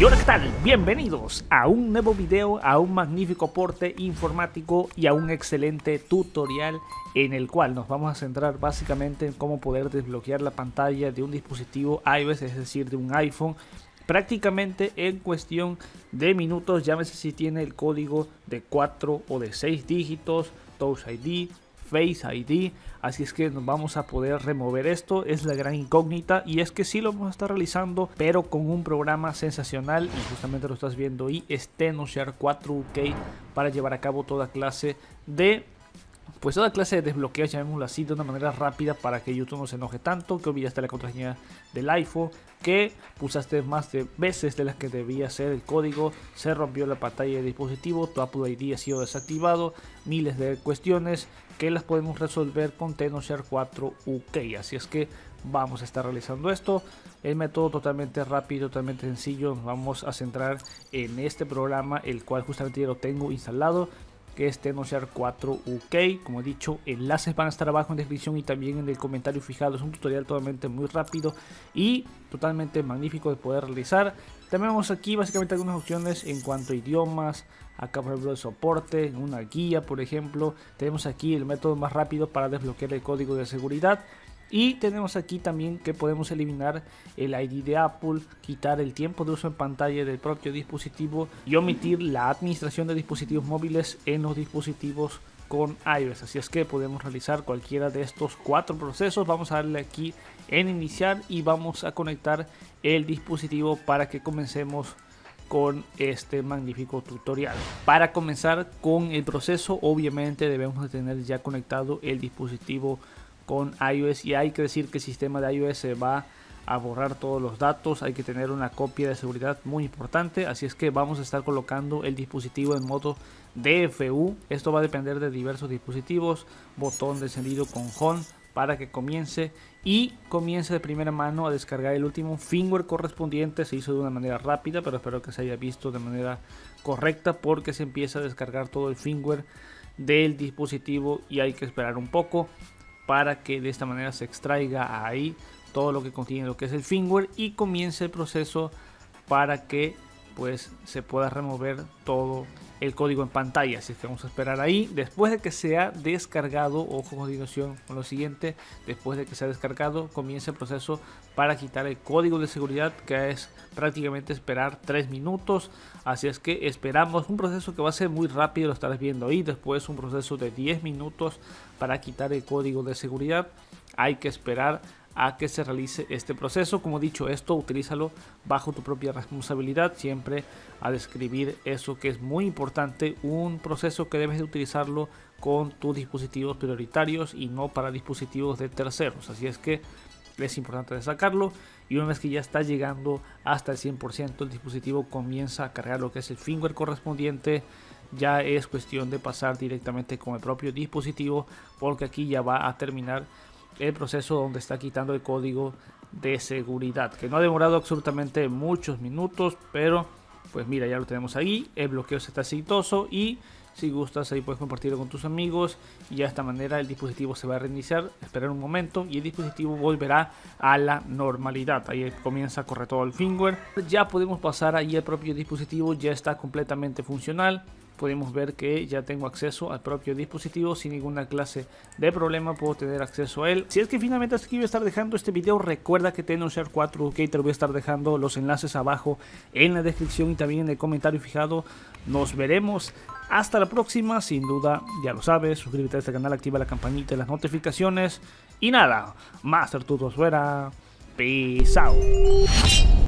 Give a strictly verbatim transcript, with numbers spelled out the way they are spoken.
Y hola, ¿qué tal? Bienvenidos a un nuevo video, a un magnífico aporte informático y a un excelente tutorial en el cual nos vamos a centrar básicamente en cómo poder desbloquear la pantalla de un dispositivo iOS, es decir, de un iPhone, prácticamente en cuestión de minutos. Llámese si tiene el código de cuatro o de seis dígitos, Touch I D, Face I D, así es que nos vamos a poder remover esto. Es la gran incógnita, y es que sí lo vamos a estar realizando, pero con un programa sensacional, y justamente lo estás viendo ahí, es TenoShare cuatro U K, para llevar a cabo toda clase de pues toda clase de desbloqueos, llamémoslo así, de una manera rápida, para que YouTube no se enoje tanto, que olvidaste la contraseña del iPhone, que pulsaste más de veces de las que debía ser el código, se rompió la pantalla del dispositivo, tu Apple I D ha sido desactivado, miles de cuestiones que las podemos resolver con TenoShare cuatro U K. Así es que vamos a estar realizando esto. El método totalmente rápido, totalmente sencillo. Nos vamos a centrar en este programa, el cual justamente ya lo tengo instalado, que es TenoShare cuatro U K. Como he dicho, enlaces van a estar abajo en descripción y también en el comentario fijado. Es un tutorial totalmente muy rápido y totalmente magnífico de poder realizar. También vemos aquí básicamente algunas opciones en cuanto a idiomas. Acá por ejemplo el soporte, una guía por ejemplo. Tenemos aquí el método más rápido para desbloquear el código de seguridad. Y tenemos aquí también que podemos eliminar el I D de Apple, quitar el tiempo de uso en pantalla del propio dispositivo y omitir la administración de dispositivos móviles en los dispositivos con iOS. Así es que podemos realizar cualquiera de estos cuatro procesos. Vamos a darle aquí en iniciar y vamos a conectar el dispositivo para que comencemos con este magnífico tutorial. Para comenzar con el proceso, obviamente debemos de tener ya conectado el dispositivo con iOS, y hay que decir que el sistema de iOS se va a borrar todos los datos. Hay que tener una copia de seguridad muy importante, así es que vamos a estar colocando el dispositivo en modo D F U. Esto va a depender de diversos dispositivos. Botón de encendido con Home para que comience y comience de primera mano a descargar el último firmware correspondiente. Se hizo de una manera rápida, pero espero que se haya visto de manera correcta, porque se empieza a descargar todo el firmware del dispositivo y hay que esperar un poco para que de esta manera se extraiga ahí todo lo que contiene lo que es el firmware y comience el proceso para que pues se pueda remover todo el código en pantalla. Así que vamos a esperar ahí. Después de que sea descargado, ojo, a continuación con lo siguiente, después de que sea descargado comienza el proceso para quitar el código de seguridad, que es prácticamente esperar tres minutos. Así es que esperamos un proceso que va a ser muy rápido, lo estarás viendo ahí. Después un proceso de diez minutos para quitar el código de seguridad. Hay que esperar a que se realice este proceso. Como dicho, esto utilízalo bajo tu propia responsabilidad, siempre a describir eso que es muy importante, un proceso que debes de utilizarlo con tus dispositivos prioritarios y no para dispositivos de terceros. Así es que es importante destacarlo, y una vez que ya está llegando hasta el cien por ciento, el dispositivo comienza a cargar lo que es el firmware correspondiente. Ya es cuestión de pasar directamente con el propio dispositivo, porque aquí ya va a terminar el proceso donde está quitando el código de seguridad, que no ha demorado absolutamente muchos minutos, pero pues mira, ya lo tenemos ahí. El bloqueo está exitoso y si gustas ahí puedes compartirlo con tus amigos, y de esta manera el dispositivo se va a reiniciar, esperar un momento y el dispositivo volverá a la normalidad. Ahí comienza a correr todo el firmware. Ya podemos pasar ahí el propio dispositivo, ya está completamente funcional. Podemos ver que ya tengo acceso al propio dispositivo sin ninguna clase de problema, puedo tener acceso a él. Si es que finalmente hasta aquí voy a estar dejando este video, recuerda que TenoShare cuatro U K te lo voy a estar dejando los enlaces abajo en la descripción y también en el comentario fijado. Nos veremos hasta la próxima, sin duda ya lo sabes, suscríbete a este canal, activa la campanita y las notificaciones y nada, Master Tutos fuera, peace out.